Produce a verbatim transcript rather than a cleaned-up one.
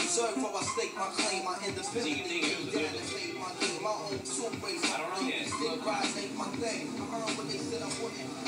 Reserved for I stake my claim, my independence. Down and made my game, my own suit race. I don't know yet. Stick rise ain't my thing. I earned what they said I wouldn't.